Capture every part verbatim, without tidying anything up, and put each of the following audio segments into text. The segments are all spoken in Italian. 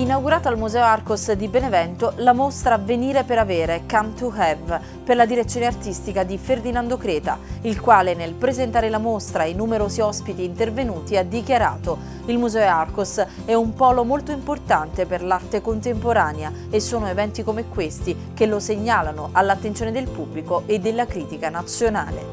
Inaugurata al Museo Arcos di Benevento la mostra Venire per avere, Come to Have, per la direzione artistica di Ferdinando Creta, il quale nel presentare la mostra ai numerosi ospiti intervenuti ha dichiarato: il Museo Arcos è un polo molto importante per l'arte contemporanea e sono eventi come questi che lo segnalano all'attenzione del pubblico e della critica nazionale.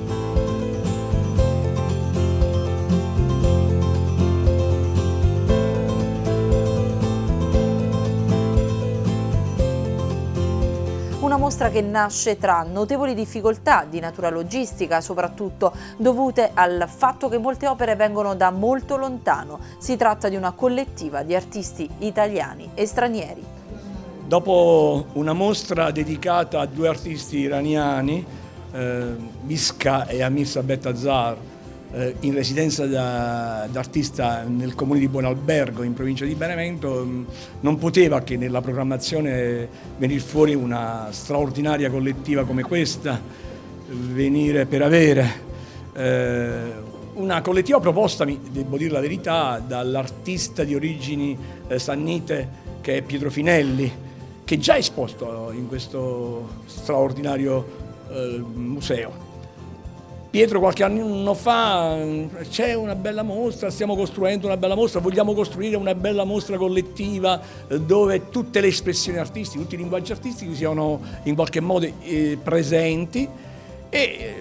Una mostra che nasce tra notevoli difficoltà di natura logistica, soprattutto dovute al fatto che molte opere vengono da molto lontano. Si tratta di una collettiva di artisti italiani e stranieri. Dopo una mostra dedicata a due artisti iraniani, eh, Miska e Amir Sabet Azhar, eh, in residenza da, d'artista nel comune di Buonalbergo, in provincia di Benevento, mh, non poteva che nella programmazione venire fuori una straordinaria collettiva come questa, Venire per avere. Eh, una collettiva proposta, devo dire la verità, dall'artista di origini eh, sannite che è Pietro Finelli, che già è esposto in questo straordinario eh, museo. Pietro qualche anno fa: c'è una bella mostra, stiamo costruendo una bella mostra, vogliamo costruire una bella mostra collettiva dove tutte le espressioni artistiche, tutti i linguaggi artistici siano in qualche modo eh, presenti, e eh,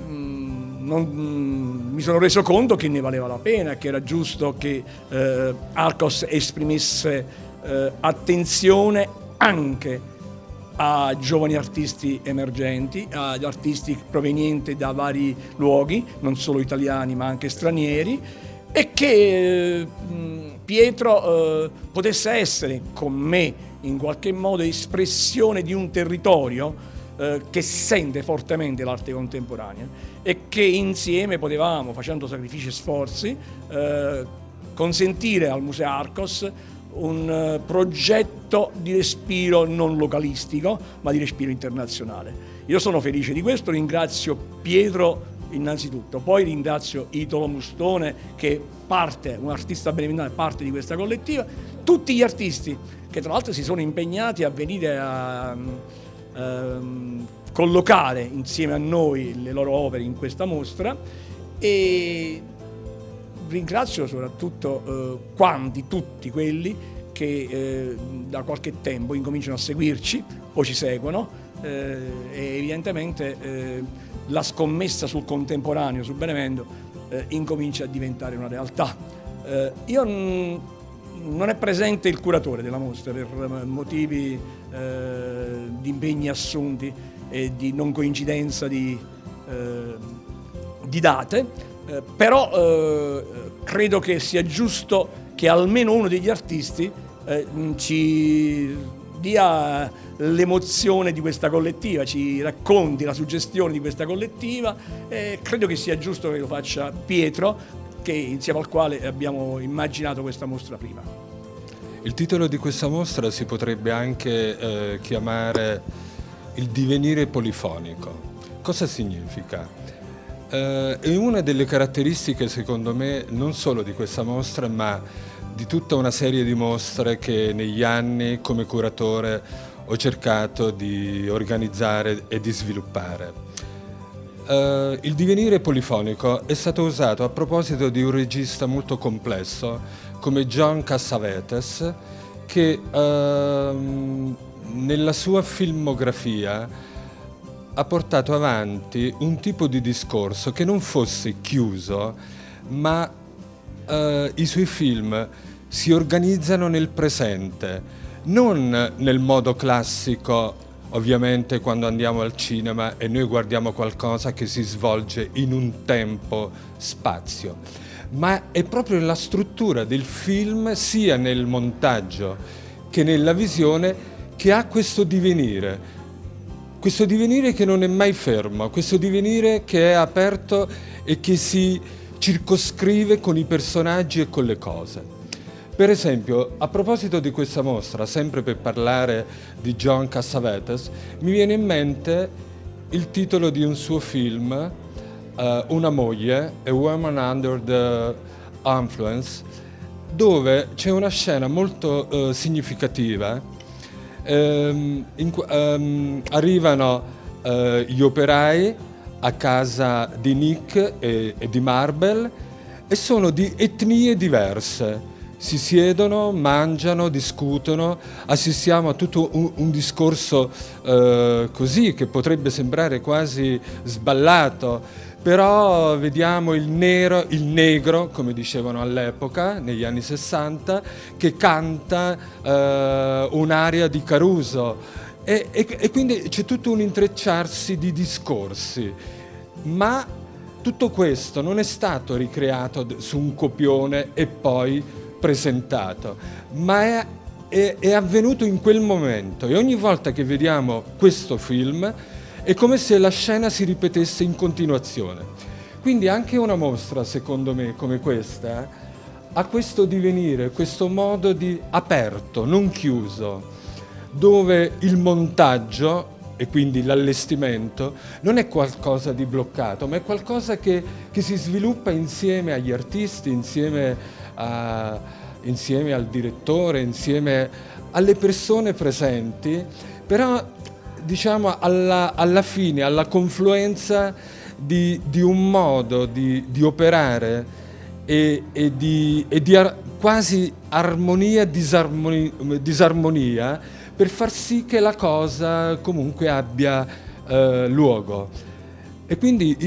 non, mi sono reso conto che ne valeva la pena, che era giusto che eh, Arcos esprimesse eh, attenzione anche a giovani artisti emergenti, ad artisti provenienti da vari luoghi, non solo italiani ma anche stranieri, e che eh, Pietro eh, potesse essere con me in qualche modo espressione di un territorio eh, che sente fortemente l'arte contemporanea e che insieme potevamo, facendo sacrifici e sforzi, eh, consentire al Museo Arcos un progetto di respiro non localistico, ma di respiro internazionale. Io sono felice di questo, ringrazio Pietro innanzitutto, poi ringrazio Italo Mustone, che parte, un artista beneventano, parte di questa collettiva, tutti gli artisti che tra l'altro si sono impegnati a venire a um, collocare insieme a noi le loro opere in questa mostra, e ringrazio soprattutto eh, quanti, tutti quelli che eh, da qualche tempo incominciano a seguirci o ci seguono, eh, e evidentemente eh, la scommessa sul contemporaneo, sul Benevento, eh, incomincia a diventare una realtà. Eh, io n- non è presente il curatore della mostra per motivi eh, di impegni assunti e di non coincidenza di, eh, di date. Eh, però eh, credo che sia giusto che almeno uno degli artisti eh, ci dia l'emozione di questa collettiva, ci racconti la suggestione di questa collettiva. Eh, credo che sia giusto che lo faccia Pietro, che, insieme al quale abbiamo immaginato questa mostra prima. Il titolo di questa mostra si potrebbe anche eh, chiamare Il divenire polifonico. Cosa significa? Uh, è una delle caratteristiche, secondo me, non solo di questa mostra, ma di tutta una serie di mostre che negli anni, come curatore, ho cercato di organizzare e di sviluppare. Uh, il divenire polifonico è stato usato a proposito di un regista molto complesso come John Cassavetes, che uh, nella sua filmografia ha portato avanti un tipo di discorso che non fosse chiuso, ma eh, i suoi film si organizzano nel presente, non nel modo classico, ovviamente, quando andiamo al cinema e noi guardiamo qualcosa che si svolge in un tempo-spazio, ma è proprio la struttura del film, sia nel montaggio che nella visione, che ha questo divenire. Questo divenire che non è mai fermo, questo divenire che è aperto e che si circoscrive con i personaggi e con le cose. Per esempio, a proposito di questa mostra, sempre per parlare di John Cassavetes, mi viene in mente il titolo di un suo film, uh, Una moglie, A Woman Under the Influence, dove c'è una scena molto eh, significativa. Ehm, in, ehm, arrivano eh, gli operai a casa di Nick e, e di Marble e sono di etnie diverse. Si siedono, mangiano, discutono, assistiamo a tutto un, un discorso eh, così che potrebbe sembrare quasi sballato, però vediamo il nero, il negro, come dicevano all'epoca, negli anni sessanta, che canta eh, un'aria di Caruso e, e, e quindi c'è tutto un intrecciarsi di discorsi, ma tutto questo non è stato ricreato su un copione e poi presentato, ma è, è, è avvenuto in quel momento, e ogni volta che vediamo questo film è come se la scena si ripetesse in continuazione. Quindi anche una mostra, secondo me, come questa, ha questo divenire, questo modo di aperto, non chiuso, dove il montaggio e quindi l'allestimento non è qualcosa di bloccato, ma è qualcosa che, che si sviluppa insieme agli artisti, insieme A, insieme al direttore, insieme alle persone presenti, però diciamo alla, alla fine, alla confluenza di, di un modo di, di operare e, e di, e di ar, quasi armonia, disarmonia, disarmonia, per far sì che la cosa comunque abbia eh, luogo. E quindi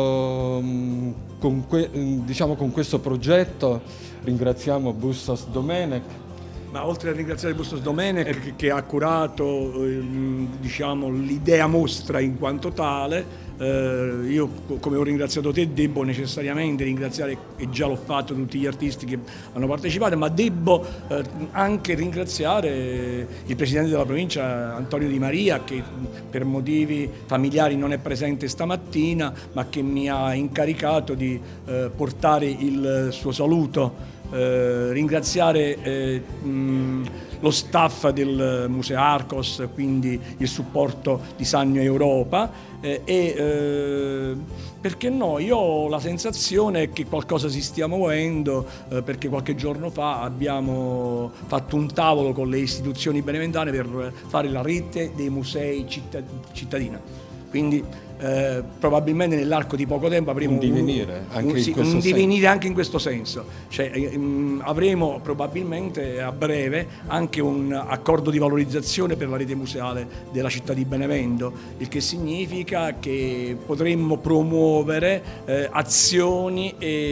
io con, que, diciamo, con questo progetto ringraziamo Bustos Domenech. Ma oltre a ringraziare Bustos Domenech che, che ha curato eh, diciamo, l'idea mostra in quanto tale, eh, io come ho ringraziato te devo necessariamente ringraziare, e già l'ho fatto, tutti gli artisti che hanno partecipato, ma devo eh, anche ringraziare il presidente della provincia Antonio Di Maria, che per motivi familiari non è presente stamattina, ma che mi ha incaricato di eh, portare il suo saluto. Eh, ringraziare eh, mh, lo staff del Museo Arcos, quindi il supporto di Sannio Europa eh, e eh, perché no, io ho la sensazione che qualcosa si stia muovendo eh, perché qualche giorno fa abbiamo fatto un tavolo con le istituzioni beneventane per fare la rete dei musei cittadina, quindi Eh, probabilmente nell'arco di poco tempo avremo un divenire, un, anche, un, in sì, questo un divenire senso. anche in questo senso, cioè, ehm, avremo probabilmente a breve anche un accordo di valorizzazione per la rete museale della città di Benevento, il che significa che potremmo promuovere eh, azioni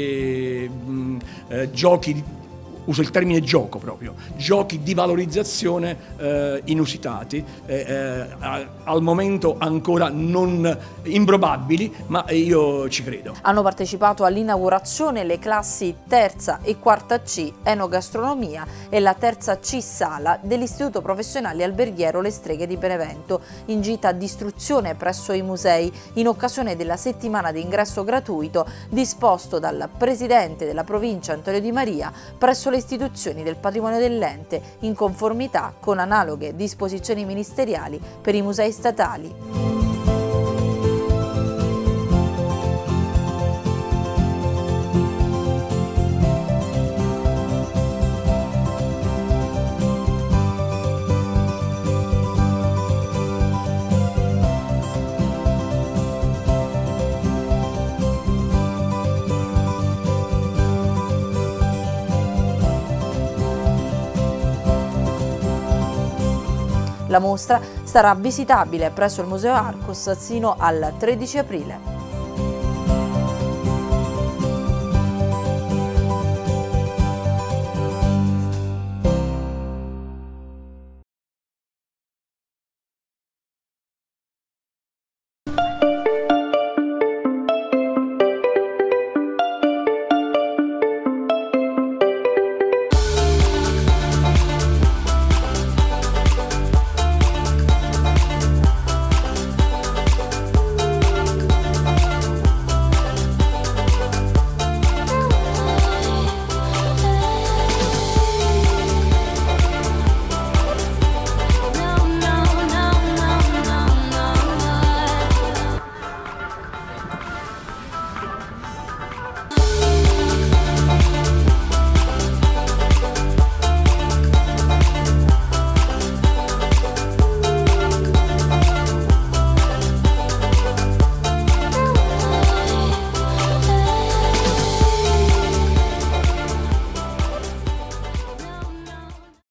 e mh, eh, giochi di uso il termine gioco proprio, giochi di valorizzazione eh, inusitati, eh, eh, al momento ancora non improbabili, ma io ci credo. Hanno partecipato all'inaugurazione le classi terza e quarta C Enogastronomia e la terza C Sala dell'Istituto Professionale Alberghiero Le Streghe di Benevento, in gita di istruzione presso i musei in occasione della settimana di ingresso gratuito disposto dal Presidente della Provincia Antonio Di Maria presso le istituzioni del patrimonio dell'ente, in conformità con analoghe disposizioni ministeriali per i musei statali. La mostra sarà visitabile presso il Museo Arcos sino al tredici aprile.